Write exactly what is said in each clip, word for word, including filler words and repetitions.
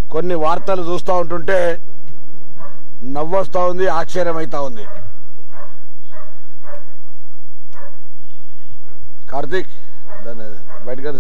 కొన్ని వార్తలు చూస్తూ ఉంటుంటే నవ్వొస్తూ ఉంది, ఆశ్చర్యమైతా ఉంది. కార్తీక్ దాన్ని బయటగా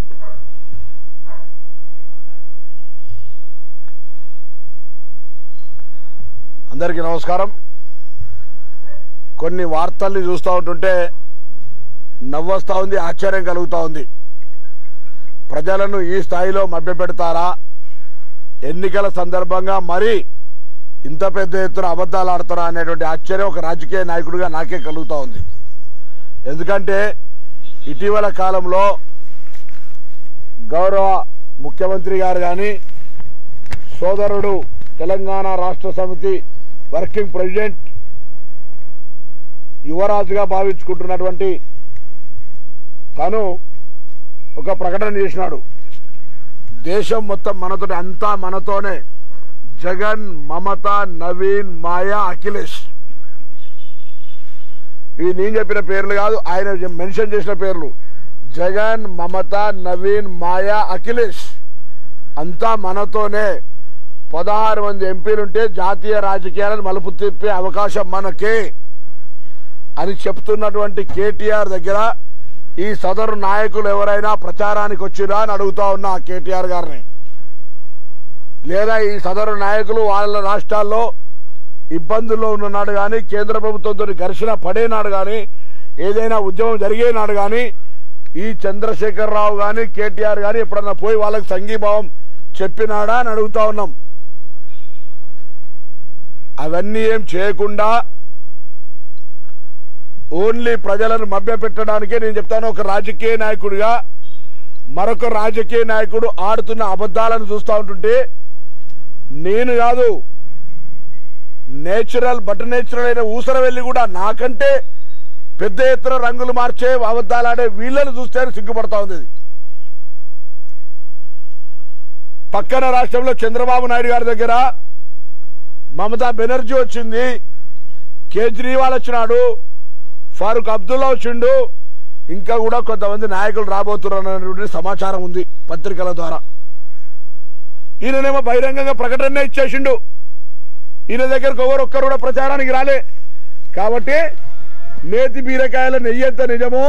అందరికీ నమస్కారం. కొన్ని వార్తల్ని చూస్తూ ఉంటుంటే నవ్వొస్తూ ఉంది, ఆశ్చర్యం కలుగుతూ ఉంది. ప్రజలను ఈ స్థాయిలో మభ్యపెడతారా? ఎన్నికల సందర్భంగా మరి ఇంత పెద్ద ఎత్తున అబద్ధాలు ఆడతారా అనేటువంటి ఆశ్చర్యం ఒక రాజకీయ నాయకుడిగా నాకే కలుగుతూ ఉంది. ఎందుకంటే ఇటీవల కాలంలో గౌరవ ముఖ్యమంత్రి గారు కానీ, సోదరుడు తెలంగాణ రాష్ట్ర సమితి వర్కింగ్ ప్రెసిడెంట్, యువరాజుగా భావించుకుంటున్నటువంటి తను ఒక ప్రకటన చేసినాడు. దేశం మొత్తం మనతో, అంతా మనతోనే, జగన్, మమత, నవీన్, మాయా, అఖిలేష్. ఇవి నేను చెప్పిన పేర్లు కాదు, ఆయన మెన్షన్ చేసిన పేర్లు. జగన్, మమత, నవీన్, మాయా, అఖిలేష్ అంతా మనతోనే. పదహారు మంది ఎంపీలుంటే జాతీయ రాజకీయాలను మలుపు తిప్పే అవకాశం మనకే అని చెప్తున్నటువంటి కేటీఆర్ దగ్గర ఈ సదరు నాయకులు ఎవరైనా ప్రచారానికి వచ్చిరా అని అడుగుతా ఉన్నా కేటీఆర్ గారిని. లేదా ఈ సదరు నాయకులు వాళ్ళ రాష్ట్రాల్లో ఇబ్బందుల్లో ఉన్ననాడు కానీ, కేంద్ర ప్రభుత్వంతో ఘర్షణ పడేనాడు కానీ, ఏదైనా ఉద్యమం జరిగేనాడు కానీ ఈ చంద్రశేఖరరావు కానీ కేటీఆర్ కానీ ఎప్పుడన్నా పోయి వాళ్ళకి సంఘీభావం చెప్పినాడా అని అడుగుతా ఉన్నాం. అవన్నీ ఏం చేయకుండా ఓన్లీ ప్రజలను మభ్యపెట్టడానికే నేను చెప్తాను. ఒక రాజకీయ నాయకుడిగా మరొక రాజకీయ నాయకుడు ఆడుతున్న అబద్ధాలను చూస్తూ ఉంటుంటే నేను కాదు, నేచురల్ బట్ నేచురల్ అయిన ఊసరవెల్లి కూడా నాకంటే పెద్ద ఎత్తున రంగులు మార్చే అబద్ధాలు ఆడే వీళ్ళను చూస్తే సిగ్గుపడతా ఉంది. పక్కన రాష్ట్రంలో చంద్రబాబు నాయుడు గారి దగ్గర మమతా బెనర్జీ వచ్చింది, కేజ్రీవాల్ వచ్చినాడు, ఫారూక్ అబ్దుల్లా వచ్చిండు, ఇంకా కూడా కొంతమంది నాయకులు రాబోతున్నారు సమాచారం ఉంది పత్రికల ద్వారా. ఈయననేమో బహిరంగంగా ప్రకటన ఇచ్చేసిండు. ఈయన దగ్గరకు ఎవరు ఒక్కరు కూడా ప్రచారానికి రాలే. కాబట్టి నేతి బీరకాయల నెయ్యంత నిజమో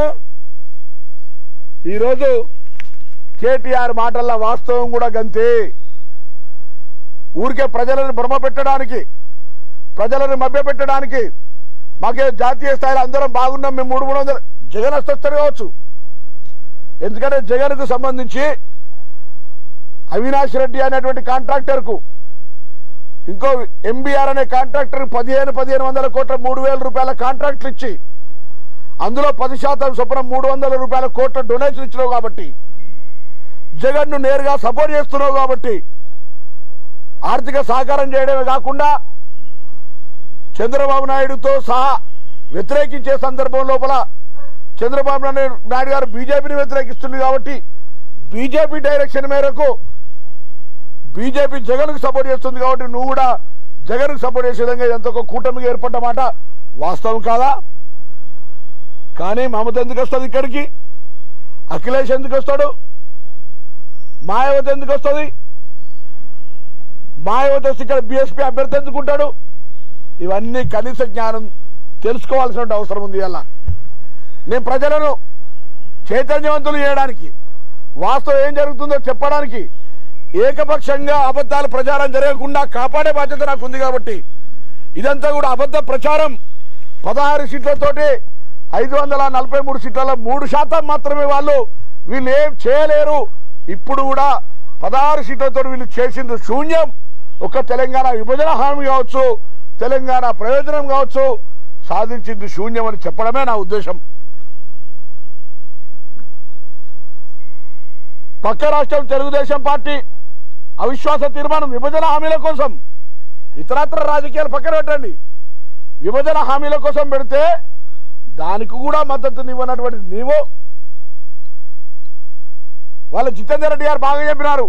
ఈరోజు కేటీఆర్ మాటల్లో వాస్తవం కూడా గంతే. ఊరికే ప్రజలను భ్రమ పెట్టడానికి, ప్రజలను మభ్య పెట్టడానికి, మాకే జాతీయ స్థాయిలో అందరం బాగున్నాం, మేము మూడు మూడు వందలు జగన్ వస్తారు కావచ్చు. ఎందుకంటే జగన్ కు సంబంధించి అవినాష్ రెడ్డి అనేటువంటి కాంట్రాక్టర్ కు, ఇంకో ఎంబీఆర్ అనే కాంట్రాక్టర్ పదిహేను పదిహేను వందల కోట్ల మూడు వేల రూపాయల కాంట్రాక్ట్లు ఇచ్చి అందులో పది శాతం చొప్పున మూడు వందల రూపాయల కోట్ల డొనేషన్ ఇచ్చినావు కాబట్టి, జగన్ ను నేరుగా సపోర్ట్ చేస్తున్నావు కాబట్టి, ఆర్థిక సహకారం చేయడమే కాకుండా చంద్రబాబు నాయుడుతో సహా వ్యతిరేకించే సందర్భం లోపల చంద్రబాబు నాయుడు గారు బీజేపీని వ్యతిరేకిస్తుంది కాబట్టి బీజేపీ డైరెక్షన్ మేరకు బీజేపీ జగన్ కు సపోర్ట్ చేస్తుంది కాబట్టి నువ్వు కూడా జగన్ కు సపోర్ట్ చేసే విధంగా ఇదంతా ఒక కూటమికి ఏర్పడ్డ మాట వాస్తవం కాదా? కానీ మమత ఎందుకు వస్తుంది ఇక్కడికి? అఖిలేష్ ఎందుకు వస్తాడు? మాయావతి ఎందుకు వస్తుంది? మాయావతి వస్తే ఇక్కడ బీఎస్పీ అభ్యర్థి ఎందుకుంటాడు? ఇవన్నీ కనీస జ్ఞానం తెలుసుకోవాల్సిన అవసరం ఉంది. అలా నేను ప్రజలను చైతన్యవంతులు చేయడానికి, వాస్తవం ఏం జరుగుతుందో చెప్పడానికి, ఏకపక్షంగా అబద్ధాలు ప్రచారం జరగకుండా కాపాడే బాధ్యత నాకు ఉంది. కాబట్టి ఇదంతా కూడా అబద్ధ ప్రచారం. పదహారు సీట్లతోటి ఐదు వందల నలభై మూడు సీట్లలో మూడు శాతం మాత్రమే వాళ్ళు వీళ్ళు ఏం చేయలేరు. ఇప్పుడు కూడా పదహారు సీట్లతో వీళ్ళు చేసింది శూన్యం. ఒక తెలంగాణ విభజన హామీ కావచ్చు, తెలంగాణ ప్రయోజనం కావచ్చు, సాధించింది శూన్యం అని చెప్పడమే నా ఉద్దేశం. పక్క రాష్ట్రం తెలుగుదేశం పార్టీ అవిశ్వాస తీర్మానం విభజన హామీల కోసం, ఇతరత్ర రాజకీయాలు పక్కన పెట్టండి, విభజన హామీల కోసం పెడితే దానికి కూడా మద్దతునివ్వనటువంటి నీవు, వాళ్ళ జితేందర్ రెడ్డి గారు బాగా చెప్పినారు.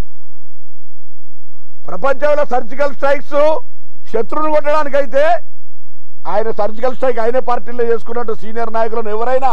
ప్రపంచంలో సర్జికల్ స్ట్రైక్స్ శత్రువును కొట్టడానికైతే ఆయన సర్జికల్ స్ట్రైక్ ఆయనే పార్టీలో చేసుకున్నట్టు సీనియర్ నాయకులను ఎవరైనా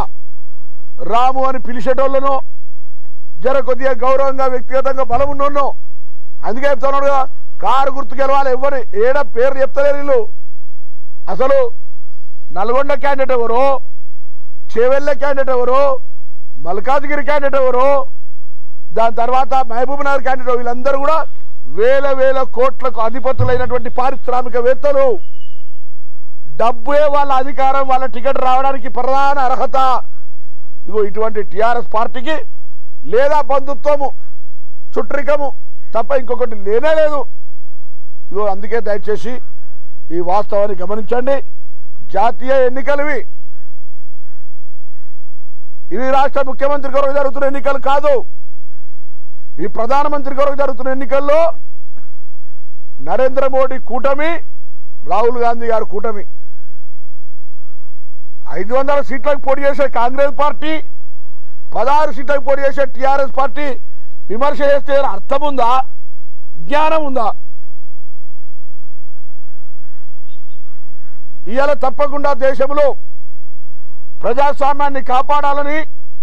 రాము అని పిలిచేటోళ్లను, జర కొద్దిగా గౌరవంగా వ్యక్తిగతంగా బలం ఉన్నోన్నో అందుకే చెప్తున్నాడు కదా, కారు గుర్తు గెలవాలి. ఎవరు ఏడ పేరు చెప్తలేరు వీళ్ళు. అసలు నల్గొండ క్యాండిడేట్ ఎవరు, చేవెళ్ళ క్యాండిడేట్ ఎవరు, మల్కాజ్గిరి క్యాండిడేట్ ఎవరు, దాని తర్వాత మహబూబ్ నగర్ క్యాండిడేట్, వీళ్ళందరూ కూడా వేల వేల కోట్లకు అధిపతులైనటువంటి పారిశ్రామికవేత్తలు. డబ్బే వాళ్ళ అధికారం, వాళ్ళ టికెట్ రావడానికి ప్రధాన అర్హత. ఇగో ఇటువంటి టిఆర్ఎస్ పార్టీకి లేదా బంధుత్వము, చుట్రికము తప్ప ఇంకొకటి లేనే లేదు. ఇగో అందుకే దయచేసి ఈ వాస్తవాన్ని గమనించండి. జాతీయ ఎన్నికలు ఇవి రాష్ట్ర ముఖ్యమంత్రి కొరకు జరుగుతున్న ఎన్నికలు కాదు. ఈ ప్రధానమంత్రి కొరకు జరుగుతున్న ఎన్నికల్లో నరేంద్ర మోడీ కూటమి, రాహుల్ గాంధీ గారు కూటమి. ఐదు వందల సీట్లకు పోటీ చేసే కాంగ్రెస్ పార్టీ, పదహారు సీట్లకు పోటీ చేసే టీఆర్ఎస్ పార్టీ విమర్శ చేస్తే అర్థం ఉందా, జ్ఞానం ఉందా? ఇవాళ తప్పకుండా దేశంలో ప్రజాస్వామ్యాన్ని కాపాడాలని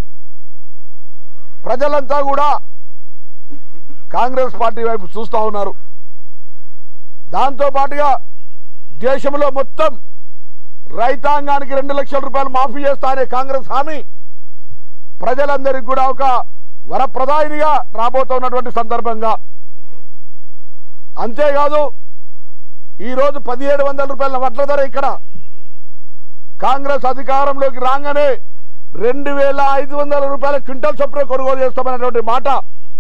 ప్రజలంతా కూడా కాంగ్రెస్ పార్టీ వైపు చూస్తూ ఉన్నారు. దాంతో పాటుగా దేశంలో మొత్తం రైతాంగానికి రెండు లక్షల రూపాయలు మాఫీ చేస్తా అనే కాంగ్రెస్ హామీ ప్రజలందరికీ కూడా ఒక వరప్రదాయినిగా రాబోతున్నటువంటి సందర్భంగా. అంతేకాదు ఈరోజు పదిహేడు వందల రూపాయల వడ్ల ధర ఇక్కడ కాంగ్రెస్ అధికారంలోకి రాగానే రెండు వేల ఐదు వందల రూపాయల క్వింటల్ చొప్పున కొనుగోలు చేస్తామనేటువంటి మాట.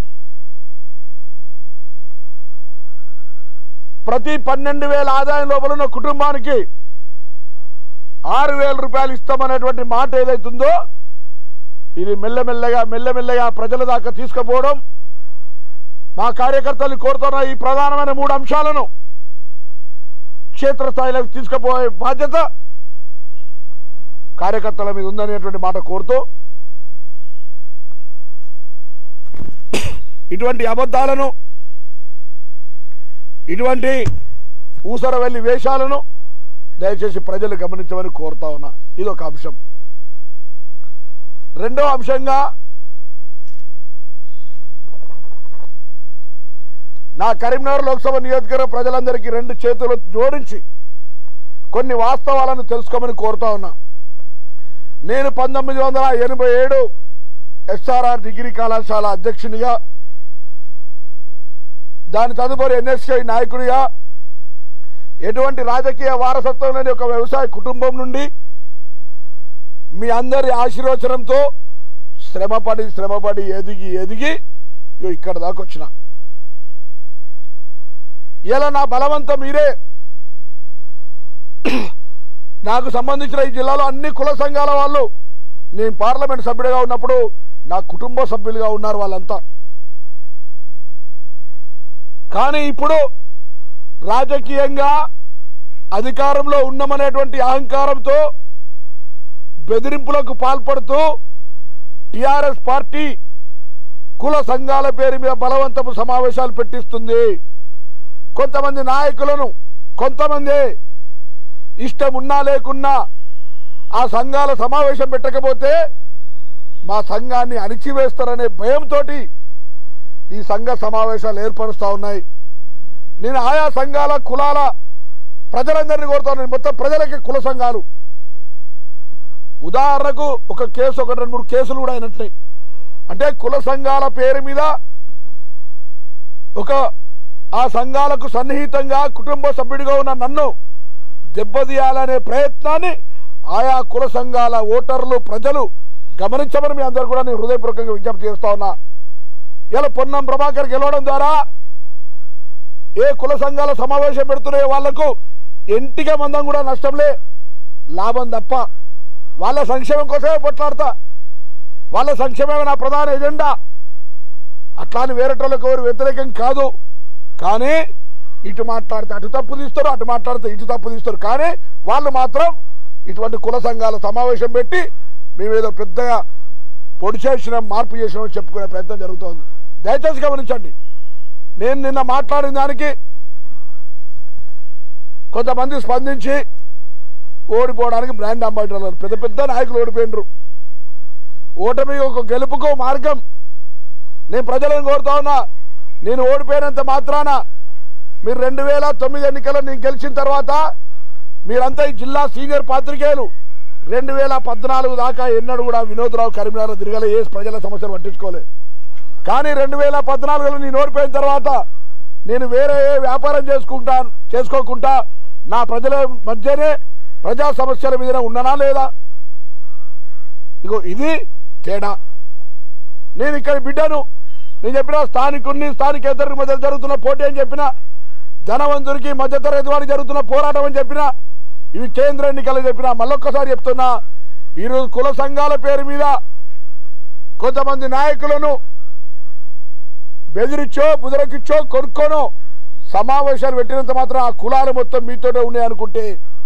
ప్రతి పన్నెండు వేల ఆదాయం లోపల ఉన్న కుటుంబానికి ఆరు వేల రూపాయలు ఇస్తామనేటువంటి మాట ఏదైతుందో ఇది మెల్లమెల్లగా మెల్లమెల్లగా ప్రజల దాకా తీసుకుపోవడం. మా కార్యకర్తలు కోరుతున్న ఈ ప్రధానమైన మూడు అంశాలను క్షేత్రస్థాయిలోకి తీసుకుపోయే బాధ్యత కార్యకర్తల మీద ఉందనేటువంటి మాట కోరుతూ, ఇటువంటి అబద్ధాలను, ఇటువంటి ఊసర వెళ్లి వేషాలను దయచేసి ప్రజలు గమనించమని కోరుతా ఉన్నా. ఇదొక అంశం. రెండో అంశంగా నా కరీంనగర్ లోక్సభ నియోజకవర్గ ప్రజలందరికీ రెండు చేతులు జోడించి కొన్ని వాస్తవాలను తెలుసుకోమని కోరుతా ఉన్నా. నేను పంతొమ్మిది వందల ఎనభై ఏడు ఎస్ఆర్ఆర్ డిగ్రీ కళాశాల అధ్యక్షునిగా, దాని తదుపరి ఎన్ఎస్ఐ నాయకుడిగా, ఎటువంటి రాజకీయ వారసత్వం లేని ఒక వ్యవసాయ కుటుంబం నుండి మీ అందరి ఆశీర్వచనంతో శ్రమపడి శ్రమపడి ఎదిగి ఎదిగి ఇక్కడ దాకా వచ్చిన. ఇలా నా బలవంతం మీరే. నాకు సంబంధించిన ఈ జిల్లాలో అన్ని కుల సంఘాల వాళ్ళు, నేను పార్లమెంట్ సభ్యుడిగా ఉన్నప్పుడు నా కుటుంబ సభ్యులుగా ఉన్నారు వాళ్ళంతా. కానీ ఇప్పుడు రాజకీయంగా అధికారంలో ఉన్నామనేటువంటి అహంకారంతో బెదిరింపులకు పాల్పడుతూ టిఆర్ఎస్ పార్టీ కుల సంఘాల పేరు మీద బలవంతపు సమావేశాలు పెట్టిస్తుంది. కొంతమంది నాయకులను, కొంతమంది ఇష్టం ఉన్నా లేకున్నా ఆ సంఘాల సమావేశం పెట్టకపోతే మా సంఘాన్ని అణిచివేస్తారనే భయంతో ఈ సంఘ సమావేశాలు ఏర్పరుస్తూ ఉన్నాయి. నేను ఆయా సంఘాల కులాల ప్రజలందరినీ కోరుతాను. మొత్తం ప్రజలకి కుల సంఘాలు, ఉదాహరణకు ఒక కేసు, ఒక రెండు మూడు కేసులు కూడా అయినట్టు. అంటే కుల సంఘాల పేరు మీద ఒక ఆ సంఘాలకు సన్నిహితంగా కుటుంబ సభ్యుడిగా ఉన్న నన్ను దెబ్బతీయాలనే ప్రయత్నాన్ని ఆయా కుల సంఘాల ఓటర్లు, ప్రజలు గమనించమని మీ అందరూ కూడా నేను హృదయపూర్వకంగా విజ్ఞప్తి చేస్తా ఉన్నా. ఇలా పొన్నం ప్రభాకర్ గెలవడం ద్వారా ఏ కుల సంఘాల సమావేశం పెడుతున్న వాళ్లకు ఎంటిగా మందం కూడా నష్టంలే, లాభం తప్ప. వాళ్ళ సంక్షేమం కోసమే కొట్లాడతా, వాళ్ళ సంక్షేమమే నా ప్రధాన ఎజెండా. అట్లాని వేరేటోళ్ళకి ఎవరు వ్యతిరేకం కాదు. కానీ ఇటు మాట్లాడితే అటు తప్పు తీస్తారు, అటు మాట్లాడితే ఇటు తప్పు తీస్తారు. కానీ వాళ్ళు మాత్రం ఇటువంటి కుల సంఘాల సమావేశం పెట్టి మేమేదో పెద్దగా పొడి చేసినాం, మార్పు చేసినామని చెప్పుకునే ప్రయత్నం జరుగుతోంది. దయచేసి గమనించండి. నేను నిన్న మాట్లాడిన దానికి కొంతమంది స్పందించి ఓడిపోవడానికి బ్రాండ్ అంబాసిడర్లు, పెద్ద పెద్ద నాయకులు ఓడిపోయినరు. ఓటమి ఒక గెలుపుకో మార్గం. నేను ప్రజలను కోరుతా ఉన్నా, నేను ఓడిపోయినంత మాత్రాన మీరు రెండు వేల తొమ్మిది ఎన్నికల్లో నేను గెలిచిన తర్వాత మీరంతా ఈ జిల్లా సీనియర్ పాత్రికేయులు రెండు వేల పద్నాలుగు దాకా ఎన్నడూ కూడా వినోద్రావు కరీంనగర్ తిరగలే, ఏ ప్రజల సమస్యలు పట్టించుకోలే. కానీ రెండు వేల పద్నాలుగులో నేను ఓడిపోయిన తర్వాత నేను వేరే ఏ వ్యాపారం చేసుకుంటా చేసుకోకుండా నా ప్రజల మధ్యనే ప్రజా సమస్యల మీద ఉన్నానా లేదా? ఇగో ఇది తేడా. నేను ఇక్కడ బిడ్డను, నేను చెప్పిన స్థానికుడిని, స్థానికేతరుల మధ్య జరుగుతున్న పోటీ అని చెప్పిన, ధనవంతుడికి మధ్యతరగతి వారికి జరుగుతున్న పోరాటం అని చెప్పిన, ఇవి కేంద్ర ఎన్నికలు చెప్పిన. మళ్ళొక్కసారి చెప్తున్నా, ఈరోజు కుల సంఘాల పేరు మీద కొంతమంది నాయకులను బెదిరిచ్చో బుదరకిచ్చో కొనుక్కోనో సమావేశాలు పెట్టినంత మాత్రం ఆ కులాలు మొత్తం మీతోనే ఉన్నాయి అనుకుంటే,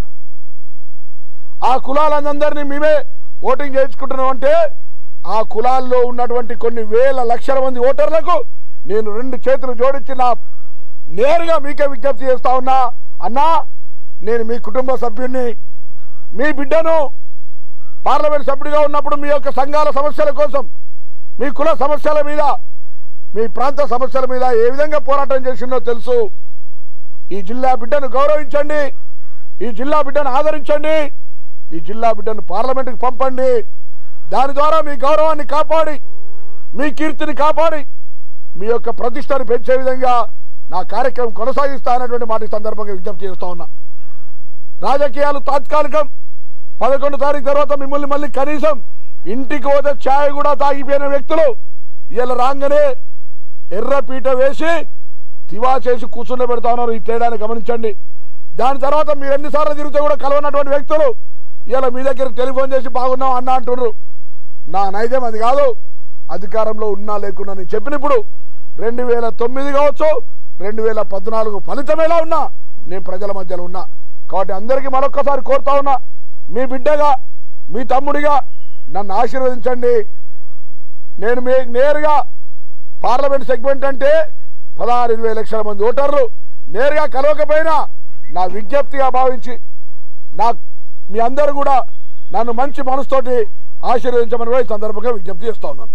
ఆ కులాలందరినీ మేమే ఓటింగ్ చేయించుకుంటున్నాం అంటే ఆ కులాల్లో ఉన్నటువంటి కొన్ని వేల లక్షల మంది ఓటర్లకు నేను రెండు చేతులు జోడించి నా నేరుగా మీకే విజ్ఞప్తి చేస్తా ఉన్నా, అన్నా నేను మీ కుటుంబ సభ్యుడిని, మీ బిడ్డను. పార్లమెంట్ సభ్యుడిగా ఉన్నప్పుడు మీ యొక్క సంఘాల సమస్యల కోసం, మీ కుల సమస్యల మీద, మీ ప్రాంత సమస్యల మీద ఏ విధంగా పోరాటం చేసిందో తెలుసు. ఈ జిల్లా బిడ్డను గౌరవించండి, ఈ జిల్లా బిడ్డను ఆదరించండి, ఈ జిల్లా బిడ్డను పార్లమెంటుకి పంపండి. దాని ద్వారా మీ గౌరవాన్ని కాపాడి, మీ కీర్తిని కాపాడి, మీ యొక్క ప్రతిష్టను పెంచే విధంగా నా కార్యక్రమం కొనసాగిస్తా అన్నటువంటి మాట సందర్భంగా విజ్ఞప్తి చేస్తా ఉన్నా. రాజకీయాలు తాత్కాలికం. పదకొండు తారీఖు తర్వాత మిమ్మల్ని మళ్ళీ కనీసం ఇంటికి పోతే ఛాయ్ కూడా తాగిపోయిన వ్యక్తులు ఇలా రాగానే ఎర్రపీట వేసి తివా చేసి కూర్చుండ పెడతా ఉన్నారు. ఈ తేడాన్ని గమనించండి. దాని తర్వాత మీరు ఎన్నిసార్లు తిరిగితే కూడా కలవనటువంటి వ్యక్తులు ఇలా మీ దగ్గరికి టెలిఫోన్ చేసి బాగున్నాం అన్నా అంటున్నారు. నా నైజం అది కాదు. అధికారంలో ఉన్నా లేకున్నా నేను చెప్పినప్పుడు రెండు వేల తొమ్మిది కావచ్చు, రెండు వేల పద్నాలుగు ఫలితం ఎలా ఉన్నా నేను ప్రజల మధ్యలో ఉన్నా. కాబట్టి అందరికీ మరొక్కసారి కోరుతా ఉన్నా, మీ బిడ్డగా, మీ తమ్ముడిగా నన్ను ఆశీర్వదించండి. నేను మీ నేరుగా పార్లమెంట్ సెగ్మెంట్ అంటే పదహారు ఇరవై లక్షల మంది ఓటర్లు నేరుగా కలవకపోయినా నా విజ్ఞప్తిగా భావించి నా మీ అందరూ కూడా నన్ను మంచి మనసుతోటి ఆశీర్వదించమని కూడా ఈ సందర్భంగా విజ్ఞప్తి చేస్తా ఉన్నాను.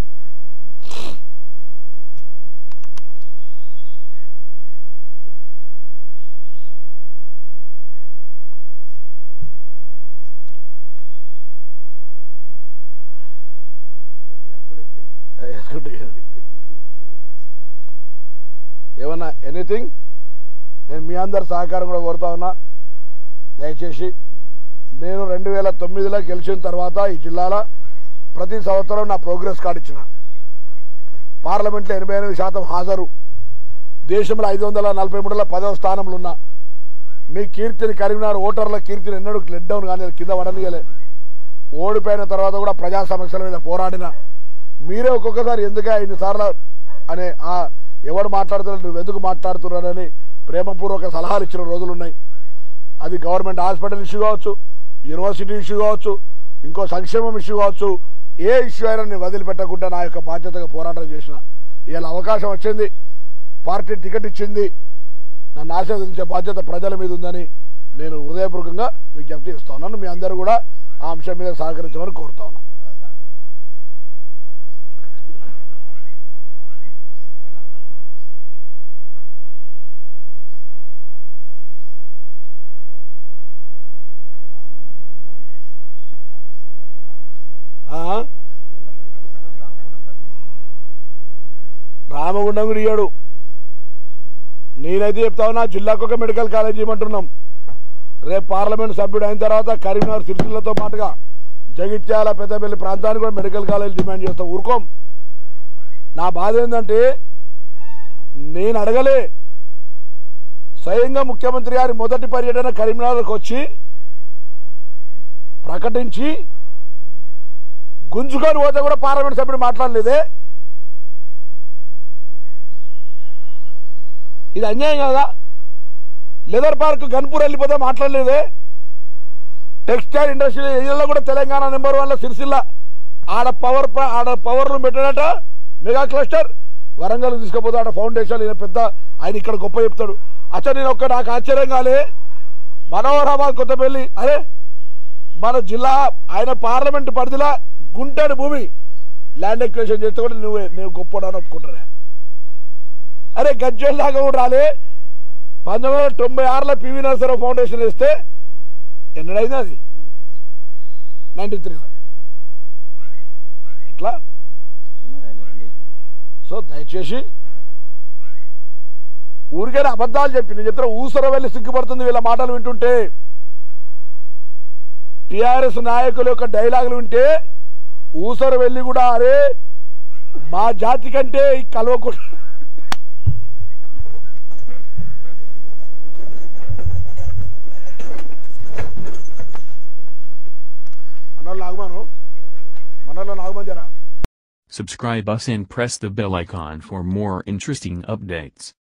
ఏమన్నా ఎనీథింగ్ నేను మీ అందరి సహకారం కూడా కోరుతా ఉన్నా. దయచేసి నేను రెండు వేల తొమ్మిదిలో గెలిచిన తర్వాత ఈ జిల్లాలో ప్రతి సంవత్సరం నా ప్రోగ్రెస్ కార్డు ఇచ్చిన. పార్లమెంట్లో ఎనభై ఎనిమిది శాతం హాజరు, దేశంలో ఐదు వందల నలభై మూడులో పదవ స్థానంలో ఉన్నా. మీ కీర్తిని, కరీంనగర్ ఓటర్ల కీర్తిని ఎన్నడూ లెట్ డౌన్ కానీ కింద పడనీయలే. ఓడిపోయిన తర్వాత కూడా ప్రజా సమస్యల మీద పోరాడిన. మీరే ఒక్కొక్కసారి ఎందుకు ఇన్నిసార్లు అనే ఆ ఎవరు మాట్లాడుతున్నారు, నువ్వు ఎందుకు మాట్లాడుతున్నారని ప్రేమపూర్వక సలహాలు ఇచ్చిన రోజులు ఉన్నాయి. అది గవర్నమెంట్ హాస్పిటల్ ఇష్యూ కావచ్చు, యూనివర్సిటీ ఇష్యూ కావచ్చు, ఇంకో సంక్షేమం ఇష్యూ కావచ్చు, ఏ ఇష్యూ అయినా నేను వదిలిపెట్టకుండా నా యొక్క బాధ్యతగా పోరాటం చేసిన. ఇవాళ అవకాశం వచ్చింది, పార్టీ టికెట్ ఇచ్చింది, నన్ను ఆశీర్వదించే బాధ్యత ప్రజల మీద ఉందని నేను హృదయపూర్వకంగా విజ్ఞప్తి ఇస్తా ఉన్నాను. మీ అందరూ కూడా ఆ అంశం మీద సహకరించమని కోరుతా ఉన్నాను. రామగుండం కూడా ఇయ్యాడు. నేనైతే చెప్తా ఉన్నా, జిల్లాకు ఒక మెడికల్ కాలేజ్ ఇవ్వమంటున్నాం. రేపు పార్లమెంట్ సభ్యుడు అయిన తర్వాత కరీంనగర్, సిరిసిల్లతో పాటుగా జగిత్యాల, పెద్దపల్లి ప్రాంతానికి కూడా మెడికల్ కాలేజ్ డిమాండ్ చేస్తాం. ఊరుకోం. నా బాధ ఏంటంటే నేను అడగలే, స్వయంగా ముఖ్యమంత్రి గారి మొదటి పర్యటన కరీంనగర్కి వచ్చి ప్రకటించి గుంజుకొని పోతే కూడా పార్లమెంట్ సభ్యుడు మాట్లాడలేదే. ఇది అన్యాయం కదా. లెదర్ పార్క్ గన్పూర్ వెళ్ళిపోతే మాట్లాడలేదే. టెక్స్టైల్ ఇండస్ట్రీ ఏరియాలో కూడా తెలంగాణ నెంబర్ వన్ లో సిరిసిల్ల, ఆడ పవర్ ఆడ పవర్లు పెట్టాడట మెగా క్లస్టర్. వరంగల్ తీసుకుపోతే ఆడ ఫౌండేషన్ ఈయన పెద్ద ఆయన ఇక్కడ గొప్ప చెప్తాడు. అచ్చా నేను ఒక్క నాకు ఆశ్చర్యం కాలే, మనోహరాబాద్ కొత్తపల్లి, అరే మన జిల్లా ఆయన పార్లమెంట్ పరిధిలో గుంటడి భూమి ల్యాండ్ ఎక్వేషన్ చేస్తే కూడా నువ్వే నేను గొప్ప అని ఒప్పుకుంటానే. అరే గజ్వేల్ దాకా కూడా రాలే. పంతొమ్మిది వందల తొంభై ఆరులో పివి నరసరావు ఫౌండేషన్ వేస్తే ఎన్నడైంది అది నైన్టీ త్రీలో ఇట్లా. సో దయచేసి ఊరికైనా అబద్ధాలు చెప్పి నేను చెప్తున్నా, ఊసర వెళ్ళి సిగ్గుపడుతుంది వీళ్ళ మాటలు వింటుంటే. టిఆర్ఎస్ నాయకుల యొక్క డైలాగులు వింటే ఊసర వెళ్ళి కూడా అరే మా జాతి కంటే ఈ కలవకుండా మనలో నాగమాను మనలో నాగమని జరా. Subscribe us and press the bell icon for more interesting updates.